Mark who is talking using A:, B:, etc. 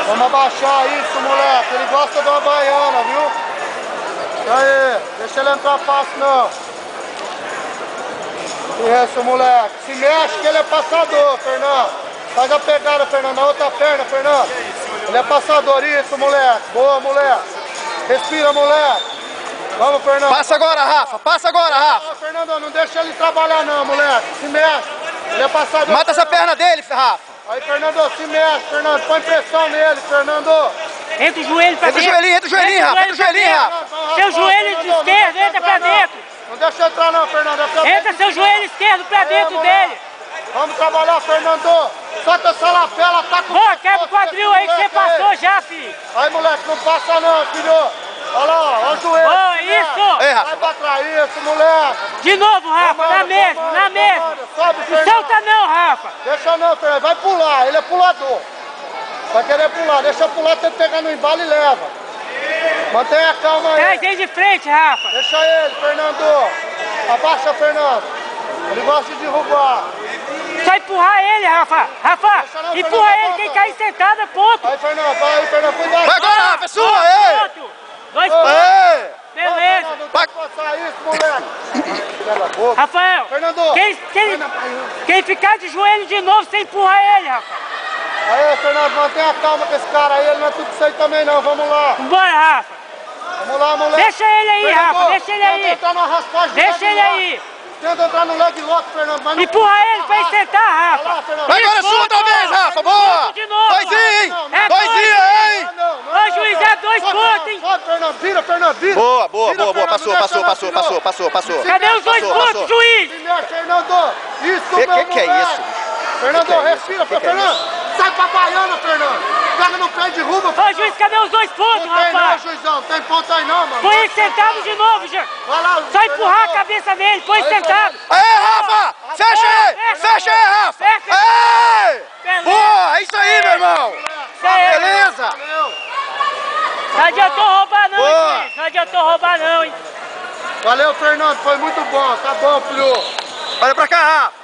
A: Vamos abaixar isso, moleque. Ele gosta de uma baiana, viu? Aí, deixa ele entrar fácil, não. Isso, moleque. Se mexe que ele é passador, Fernando. Faz a pegada, Fernando. Na outra perna, Fernando. Ele é passador. Isso, moleque. Boa, moleque. Respira, moleque. Vamos, Fernando.
B: Passa agora, Rafa. Passa agora, Rafa.
A: Não, Fernando, não deixa ele trabalhar, não, moleque. Se mexe. Ele é passador.
B: Mata essa perna dele, Rafa.
A: Aí, Fernando, se mexe, Fernando. Põe pressão nele, Fernando.
C: Entra o joelho pra dentro.
B: Entra o joelhinho, Rafa. Entra o joelhinho, Rafa.
C: Seu joelho esquerdo entra pra dentro.
A: Não deixa entrar, não, Fernando.
C: Entra seu joelho esquerdo pra dentro dele.
A: Vamos trabalhar, Fernando. Solta essa lapela, tá com...
C: Pô, quebra o quadril aí que você passou já, filho.
A: Aí, moleque, não passa não, filho. Olha lá, olha o joelho.
C: Ó, isso.
B: Ei, Rafa.
A: Vai pra trás, isso, moleque.
C: De novo, Rafa, na mesma, na mesma.
A: Sobe,
C: Não
A: Fernando.
C: solta não, Rafa.
A: Deixa não, Fernando. Vai pular, ele é pulador. Vai querer pular, deixa pular, tem que pegar no embalo e leva. Mantenha a calma aí.
C: Traz ele de frente, Rafa.
A: Deixa ele, Fernando. Abaixa, Fernando. Ele gosta de derrubar.
C: Só empurrar ele, Rafa. Rafa,
A: não,
C: empurra
A: Fernando,
C: ele, quem cair sentado é ponto.
A: Aí, Fernando, vai, Fernando, cuidado.
B: Vai agora, Rafa. É sua. Ei.
C: Ponto. 2 pontos.
B: Ei.
C: Beleza.
A: Não tem que passar isso, moleque. Cala a boca.
C: Rafael,
A: Fernando.
C: quem ficar de joelho de novo, você empurra ele, Rafa.
A: Aí, Fernando, mantenha a calma com esse cara aí, ele não é tudo isso aí também não, vamos lá.
C: Vambora, Rafa.
A: Vamos lá, moleque.
C: Deixa ele aí,
A: Fernando,
C: Rafa, deixa ele aí.
A: Tenta entrar na raspagem.
C: Deixa ele aí.
A: Tenta entrar no leg lock, Fernando, mas não...
C: Empurra ele pra ele sentar,
A: Vai
C: Rafa.
A: lá, Fernando.
B: Vai agora, sua talvez, Rafa. Boa.
C: De novo.
B: 2 hein?
C: É
B: 2 hein?
C: Ô, juiz, é 2 pontos, hein?
A: Sobe, Fernando, vira, Fernando, vira.
B: Boa, boa,
A: Vira,
B: boa, boa.
A: Fernando,
B: Passou.
C: Cadê os 2
B: Passou,
C: pontos,
B: passou.
C: juiz?
A: Se mexe, Fernando. Isso, meu
B: Que é
A: moleque.
B: isso?
A: Fernando,
B: Que é
A: respira,
B: isso? Que é
A: Fernando. Sai pra baiana, Fernando. Pega no pé de derruba,
C: Ô, juiz, cadê os 2 pontos,
A: Não tem não,
C: rapaz?
A: juizão. Não tem ponto aí não, mano.
C: Põe ele sentado de novo, já.
A: Vai lá,
C: Só empurrar a
A: Fernando.
C: cabeça dele, põe ele
A: Aí,
C: sentado.
B: Aê, Rafa. Fecha aí. Fecha aí, Rafa.
C: Fecha.
B: Ei.
C: Beleza.
B: Boa. É isso aí, meu irmão.
C: Isso aí.
B: Beleza.
A: Valeu.
C: Não adiantou roubar não,
B: Boa.
C: hein, juiz. Não adiantou roubar não, hein.
A: Valeu, Fernando. Foi muito bom. Tá bom, filho.
B: Olha pra cá, Rafa.